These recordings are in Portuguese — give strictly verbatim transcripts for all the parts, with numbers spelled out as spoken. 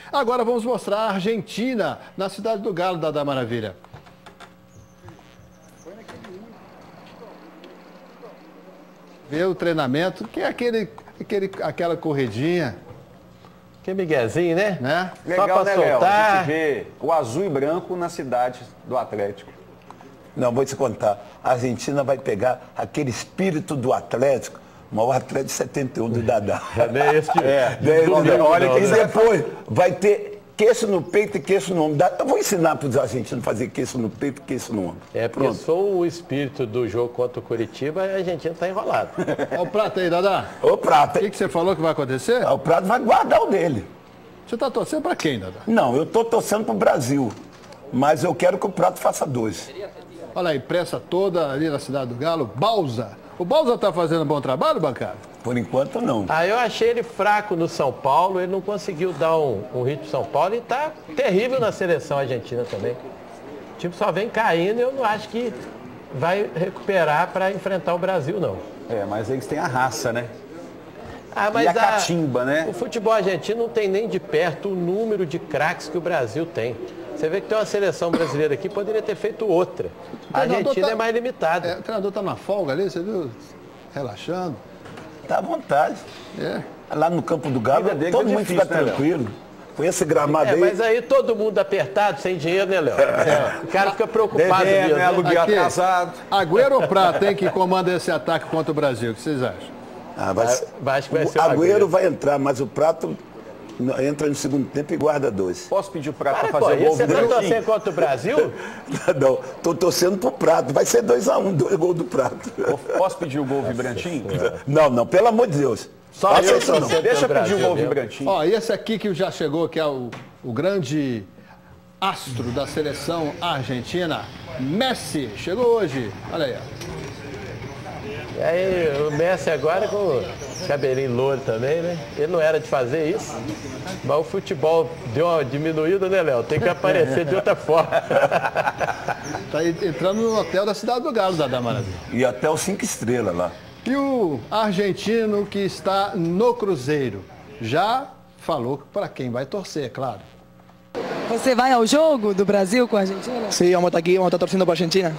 Agora vamos mostrar a Argentina, na cidade do Galo, da, da Maravilha. Vê o treinamento, que é aquele, aquele, aquela corridinha. Que miguezinho, né? né? Legal, só pra né, soltar. Léo? A gente vê o azul e branco na cidade do Atlético. Não, vou te contar. A Argentina vai pegar aquele espírito do Atlético, o maior Atlético de setenta e um do Dadá. É bem esse que... É, Domingo, olha, olha não, que né? depois vai ter queixo no peito e queixo no ombro. Eu vou ensinar para os argentinos a fazer queixo no peito e queixo no ombro. É, porque sou o espírito do jogo contra o Curitiba, a Argentina está enrolado. Olha o prato aí, Dadá. O Prato, O que, que você falou que vai acontecer? o Prato vai guardar o dele. Você está torcendo para quem, Dadá? Não, eu estou torcendo para o Brasil, mas eu quero que o Prato faça dois. Olha a imprensa toda ali na cidade do Galo. Bausa. O Bausa está fazendo um bom trabalho, bancada? Por enquanto, não. Ah, eu achei ele fraco no São Paulo, ele não conseguiu dar um, um ritmo pro São Paulo e tá terrível na seleção argentina também. O time só vem caindo e eu não acho que vai recuperar para enfrentar o Brasil, não. É, mas eles têm a raça, né? Ah, mas E a catimba, né? O futebol argentino não tem nem de perto o número de craques que o Brasil tem. Você vê que tem uma seleção brasileira aqui, poderia ter feito outra. A Argentina tá, é mais limitada. É, o treinador está na folga ali, você viu? Relaxando. Tá à vontade. É. Lá no campo do Galo, A vida dele todo é mundo difícil, fica né, Léo? tranquilo. Com esse gramado É, aí. mas aí todo mundo apertado, sem dinheiro, né, Léo? É. O cara fica preocupado Devendo, mesmo. né? né? Aluguel Aqui. atrasado. Agüero ou Prata, hein, que comanda esse ataque contra o Brasil? O que vocês acham? Ah, vai ser- Vai- acho que vai o ser o Agüero Agüero. vai entrar, mas o Prato entra no segundo tempo e guarda dois. Posso pedir o Prato Para, para pô, fazer e gol você do tá Brasil? torcendo contra o Brasil? Não, tô torcendo pro Prato. Vai ser dois a um, dois gols do Prato. Posso pedir o gol vibrantinho? Não, não, pelo amor de Deus. Só Faça eu isso não. torcendo Deixa eu pro pedir o Brasil gol mesmo. vibrantinho. Ó, e esse aqui que já chegou, que é o, o grande astro da seleção argentina, Messi, chegou hoje. Olha aí, ó. E aí, o Messi agora com o cabelinho louro também, né? Ele não era de fazer isso, mas o futebol deu uma diminuída, né, Léo? Tem que aparecer de outra forma. Tá aí entrando no hotel da cidade do Galo, da, da Maravilha. E até os cinco estrelas lá. E o argentino que está no Cruzeiro já falou para quem vai torcer, é claro. Você vai ao jogo do Brasil com a Argentina? Sí, vamos a estar aquí, vamos a estar torciendo para Argentina.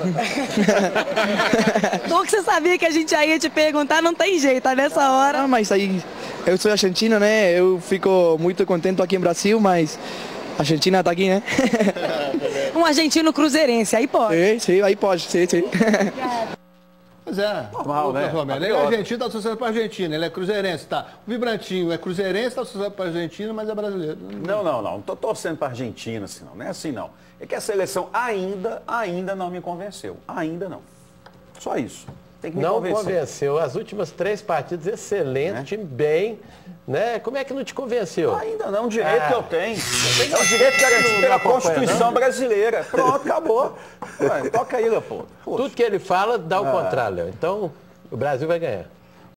Ou que você sabia que a gente ia te perguntar, não tem jeito, tá nessa hora. Ah, mas aí, eu sou argentino, né? Eu fico muito contente aqui em Brasil, mas a Argentina está aqui, né? Um argentino cruzeirense, aí pode. Sim, sim, aí pode, sim, sim. Pois é, Normal, o- né? Romero, ele é argentino, está associado para a Argentina, ele é cruzeirense, tá? O Vibrantinho é cruzeirense, está associado para a Argentina, mas é brasileiro. Não, não, não. Não tô torcendo para a Argentina, assim, não. Não é assim, não. É que a seleção ainda, ainda não me convenceu. Ainda não. Só isso. Tem que me Não convencer. convenceu. As últimas três partidas, excelente, Né? time bem, né? Como é que não te convenceu? Ainda não, o direito Ah. que eu tenho. É o direito garantido não pela acompanha, Constituição não? brasileira. Pronto, acabou. Ué, toca aí, Leopoldo. Poxa. Tudo que ele fala dá o contrário, Léo. Então, o Brasil vai ganhar.